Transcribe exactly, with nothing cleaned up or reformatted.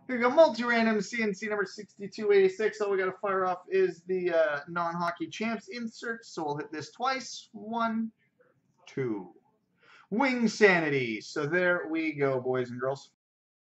Here we go, multi-random C N C number sixty-two eighty-six. All we got to fire off is the uh, non-hockey champs insert. So we'll hit this twice. One, two. Wing Sanity. So there we go, boys and girls.